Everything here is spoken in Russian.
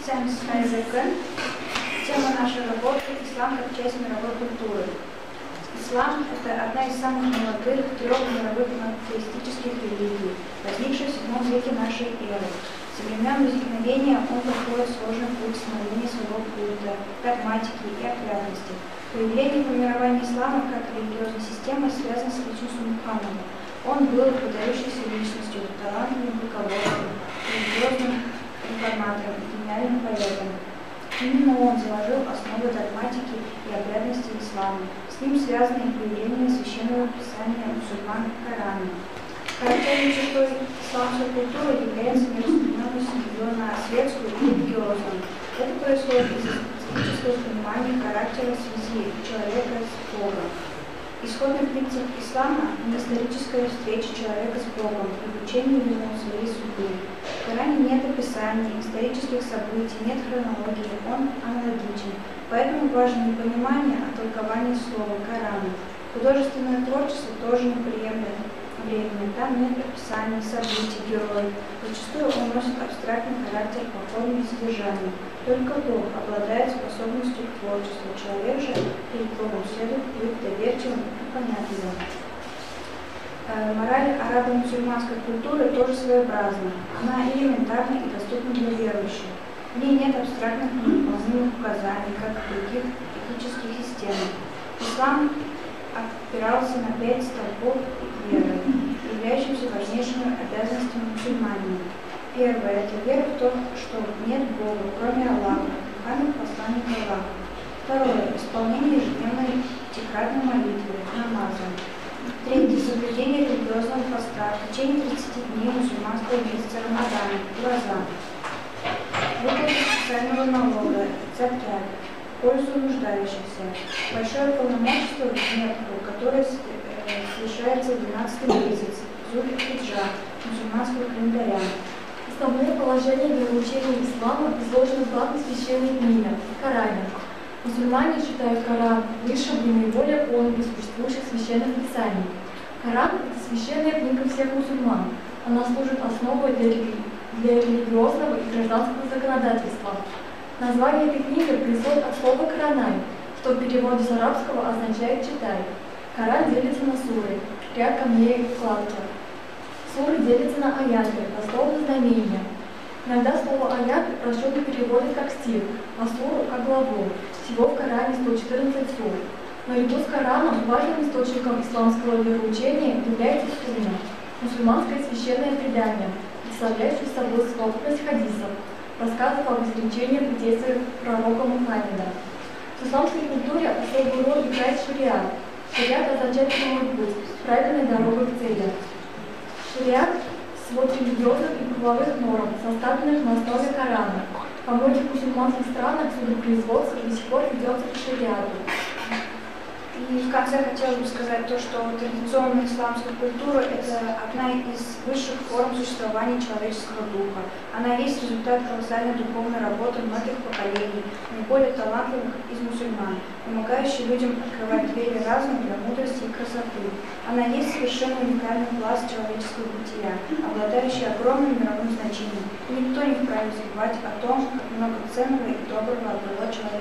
Тема нашей работы – ислам как часть мировой культуры. Ислам – это одна из самых молодых трех мировых монотеистических религий, возникших в VII веке нашей эры. Со времен возникновения он проходит сложный путь становления своего культа, догматики и опрятности. Появление и формирование ислама как религиозной системы связано с личностью Мухаммада. Он был выдающейся личностью, талантливым руководством, религиозным реформатором и гениальным поэтом. Именно он заложил основы догматики и обрядности ислама. С ним связано и появление священного писания мусульман Корана. Характерной чертой исламской культуры является нераспределенность ее на светскую и религиозную. Это происходит из специфического понимания характера связи человека с Богом. Исходный принцип ислама – историческая встреча человека с Богом и вручение ему своей судьбы. В Коране нет описаний, исторических событий, нет хронологии, он аналогичен. Поэтому важно не понимание, а толкование слова Корана. Художественное творчество тоже неприемлемо. Там нет описаний, событий, героев. Зачастую он носит абстрактный характер по форме и содержанию. Только Бог обладает способностью к творчеству. Человек же перед Богом следует быть доверчивым и понятливым. Мораль арабо-мусульманской культуры тоже своеобразна. Она элементарна и доступна для верующих. В ней нет абстрактных невыполнимых указаний, как в других этических системах. Ислам опирался на 5 столпов веры, являющихся важнейшими обязанностями мусульманина. Первое – это вера в то, что нет Бога, кроме Аллаха, Мухаммад – посланник Аллаха. Второе – исполнение ежедневной пятикратной молитвы, намаза. Третье – соблюдение религиозного поста в течение 30 дней мусульманского месяца Рамадана, глаза. Выплата специального налога, закят, в пользу нуждающихся. Большое полномочство в Мекку, которое совершается в 12 месяц, Зуль-Хиджа, мусульманского календаря. Основные положения вероучения ислама изложены в главной священной книге – Коране. Мусульмане считают Коран высшим и наиболее полным из существующих священных писаний. Коран – это священная книга всех мусульман. Она служит основой для религиозного и гражданского законодательства. Название этой книги происходит от слова «коранай», что в переводе с арабского означает «читай». Коран делится на суры, ряд камней в кладке. Суры делятся на аяты, дословно знамения. Иногда слово «аят» расчетно переводят как «стих», а суру как главу. Всего в Коране 114 сур. Наряду с Кораном важным источником исламского вероучения является сунна, мусульманское священное предание, представляющее собой совокупность хадисов, рассказов об изречениях и действиях пророка Мухаммеда. В исламской культуре особую роль играет шариат. Шариат означает прямой путь, правильная дорога к цели. Шариат – свод религиозных и правовых норм, составленных на основе Корана. Во многих мусульманских странах судопроизводство до сих пор ведется по шариату. И в конце хотелось бы сказать то, что традиционная исламская культура – это одна из высших форм существования человеческого духа. Она есть результат колоссальной духовной работы многих поколений, наиболее талантливых из мусульман, помогающей людям открывать двери разума для мудрости и красоты. Она есть совершенно уникальный пласт человеческого бытия, обладающий огромным мировым значением. И никто не вправе забывать о том, как много ценного и доброго обрело человечество.